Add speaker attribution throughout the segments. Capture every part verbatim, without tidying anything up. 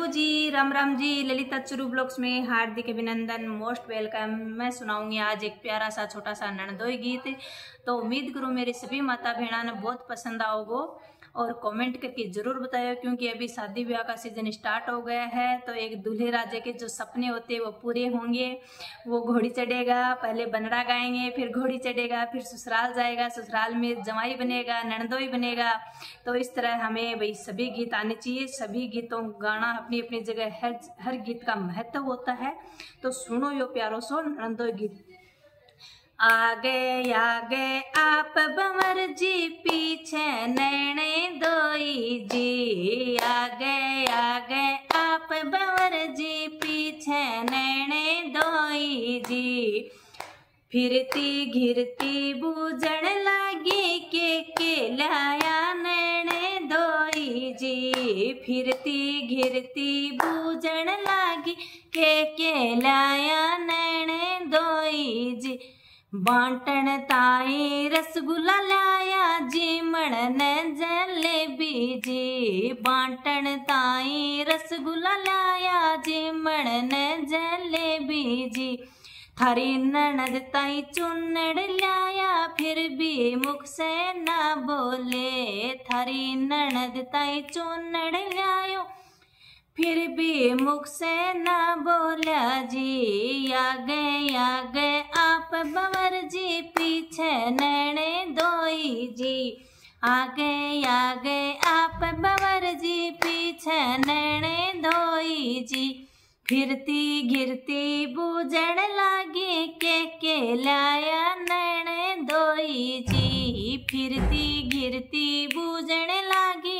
Speaker 1: Hello ji, Ram Ram ji. Lalita Churu blogs में हार्दिक अभिनंदन, मोस्ट वेलकम। मैं सुनाऊंगी आज एक प्यारा सा छोटा सा ननदोई गीत। तो उम्मीद करूँ मेरे सभी माता बहना ने बहुत पसंद आओगो और कमेंट करके जरूर बताओ, क्योंकि अभी शादी ब्याह का सीजन स्टार्ट हो गया है। तो एक दूल्हे राजे के जो सपने होते हैं वो पूरे होंगे। वो घोड़ी चढ़ेगा, पहले बनड़ा गाएंगे, फिर घोड़ी चढ़ेगा, फिर ससुराल जाएगा, ससुराल में जमाई बनेगा, ननदोई बनेगा। तो इस तरह हमें भाई सभी गीत आने चाहिए। सभी गीतों गाना अपनी अपनी जगह, हर हर गीत का महत्व होता है। तो सुनो यो प्यारो सो ननदोई गीत। आगे आगे आप बंवर जी, पीछे नैने दोई जी। आगे आगे आप बंवर जी, पीछे नैने दोई जी। फिरती घिरती बूझण लागी, के के लाया नैने दोई जी। फिरती घिरती बूझण लागी, के के लाया नैने दोई जी। बांटन ताई रसगुल्ला लाया जी, मणन जलेबी जी। बांटन ताई रसगुल्ला लाया जी, मणन जलेबी जी। थारी ननद ताई चुन्नड़ लाया, फिर भी मुख से ना बोले। थारी ननद ताई चुन्नड़ लायो, फिर भी मुख से ना बोला जी। आगे आगे आप बंवर जी, पीछे नैने दोई जी। आगे आगे आप बंवर जी, पीछे नैने दोई जी। फिरती घिरती बूझण लागी, के के लाया नैने दोई जी। फिरती घिरती बूझण लागी,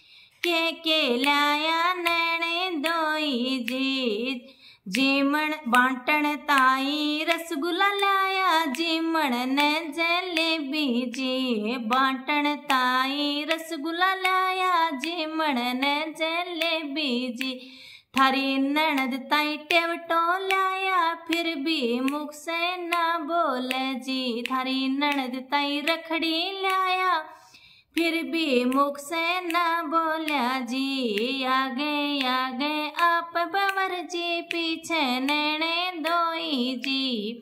Speaker 1: के के लाया नैने दोई जी। जीमण बांटन ताई रसगुल्ला लाया जी, मणन जलेबी जी। बांटन ताई रसगुल्ला लाया जी, मणन जलेबी जी। थारी ननद ताई टेवटो लाया, फिर भी मुख से ना बोले जी। थारी ननद ताई रखड़ी लाया, फिर भी मुख से ना बोला जी। आगे आगे आप बंवर जी, पीछे नैने दोई जी।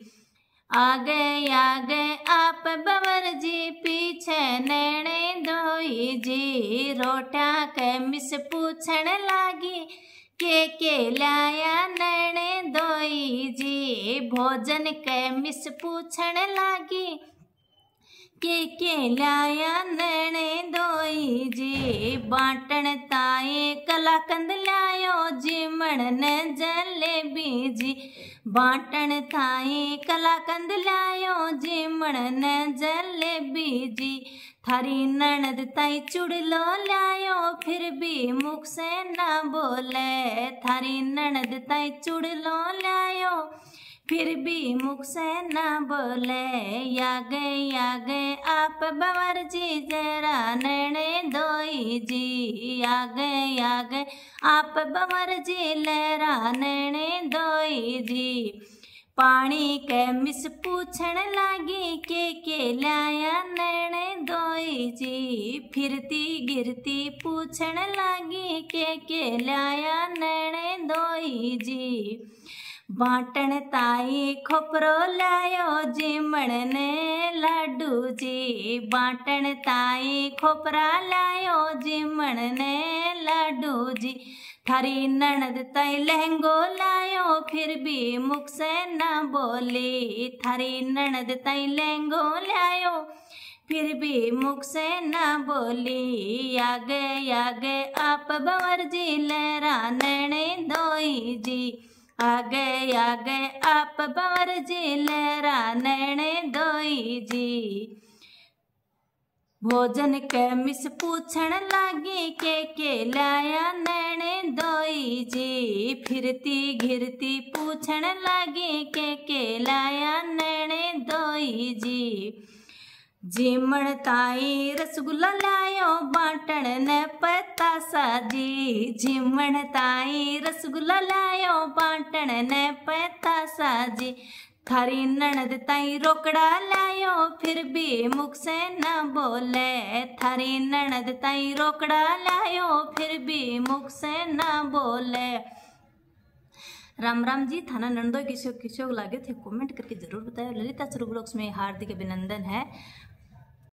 Speaker 1: आगे आगे आप बंवर जी, पीछे नैने दोई जी। रोटा के मिस पूछण लागी, के के लाया नैने दोई जी। भोजन के मिस पूछण लागी, के के लाया नैने दोई जी। बांटन ताई कलाकंद लायो जी, मणन जलेबी जी। बांटन ताई कलाकंद लायो जी, मणन जलेबी जी। थारी ननद ताई चुड़लो लायो, फिर भी मुख से ना बोले। थारी ननद ताई चुड़लो लायो, फिर भी मुख से ना बोले। आगे आगे आप बंवर जी, जरा नैने दोई जी। आगे आगे आप बंवर जी, लहरा नैने दोई जी। पानी के मिस पूछण लागी, के के लाया नैने दोई जी। फिरती गिरती पूछण लागी, के के लाया नैने दोई जी। बांटन ताई खोपरो लायो जी, मणने लाडू जी। बांटन ताई खोपरा लायो जी, मणने लाडू जी। थारी ननद ताई लहंगो लायो, फिर भी मुख से ना बोली। थारी ननद ताई लहंगो लायो, फिर भी मुख से ना बोली। आगे आगे आप बंवर जी, लहरा नैने दोई जी। आगे आगे आप बंवर जी, लहरा नैने दोई जी। भोजन के मिस पूछण लागी, के के लाया नैने दोई जी। फिरती घिरती पूछण लागी, के के लाया नैने दोई जी। जीमण ताई रसगुल्ला लायो, बांटन ने पतासा जी। जीमण ताई रसगुल्ला लायो, बांटन ने पतासा जी। थारी ननद ताई रोकड़ा लायो फिर भी मुख से न बोले, थारी ननद ताई रोकड़ा लायो फिर भी मुख से न बोले। राम राम जी, थाना नंदो किसी किसी को लागे थे कमेंट करके जरूर बताओ। ललिता चुरू ब्लॉग्स में हार्दिक अभिनंदन है।